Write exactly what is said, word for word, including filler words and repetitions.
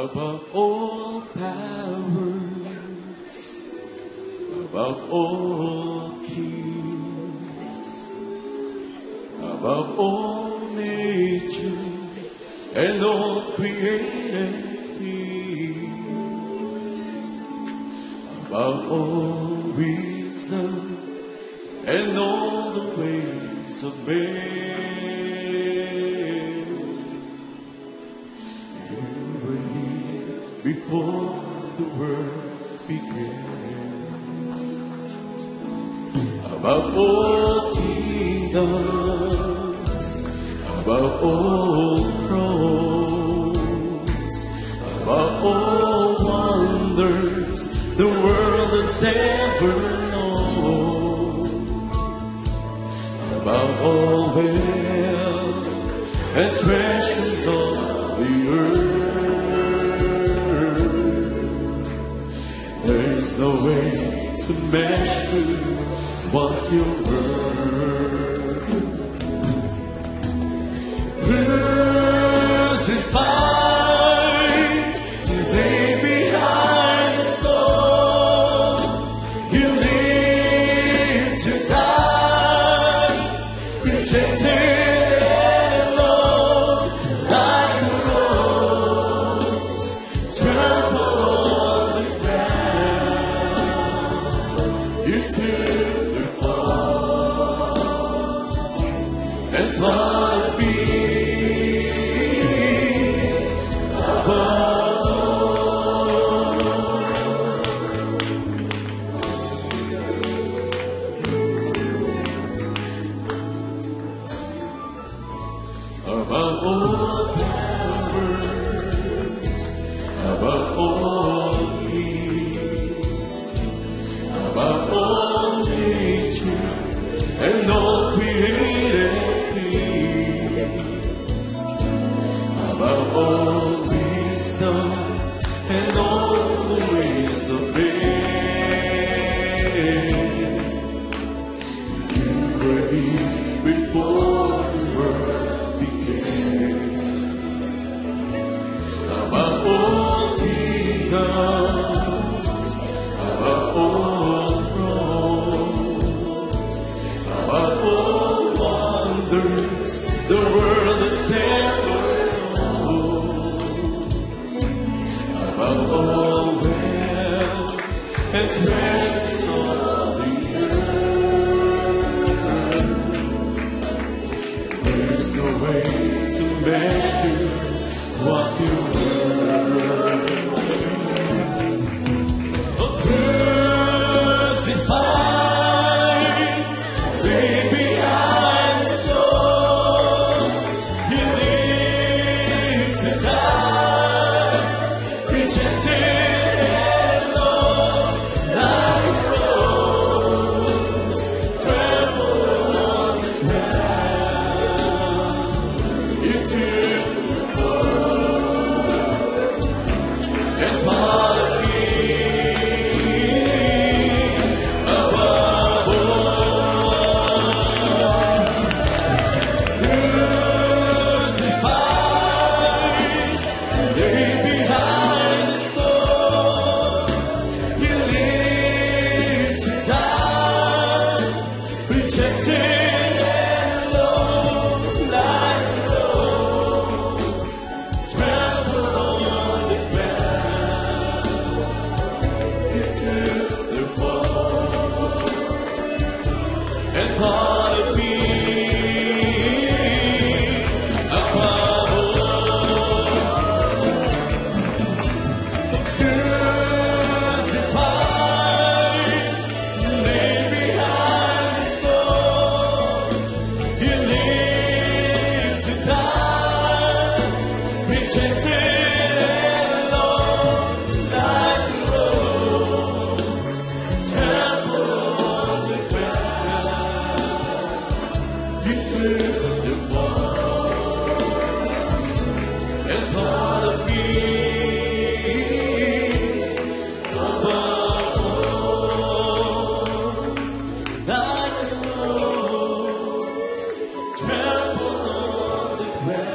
above all powers, above all kings, above all nature and all created things, above all wisdom and all the ways of man. Before the world began, above all kingdoms, above all thrones, above all wonders the world has ever known, above all wealth and treasures of the earth. There's no way to measure what you're worth. Crucified, you lay behind the stone. You live to die, rejected and alone, like a rose trampled on the ground. You took the fall and thought it'd be above all powers, above all kings, above all nature and all created things, above all wisdom and all the ways of man. You were here before the world began. Above all kingdoms, above all thrones, above all wonders the world has ever known, above all wealth and treasures of the earth. There's no way to measure what you were. Crucified, lay behind the stone. You live to die, rejected and alone, like a rose trampled on the ground. You took the fall and thought it'd be above all. Crucified, lay behind the stone. You live to die, rejected and alone, like a rose trampled on the ground. You took the fall and thought it'd be above all. Crucified, lay behind the stone. You live to die, rejected and alone, like a rose trampled on the ground. You took the fall and thought it'd be above all, like a rose trampled on the ground.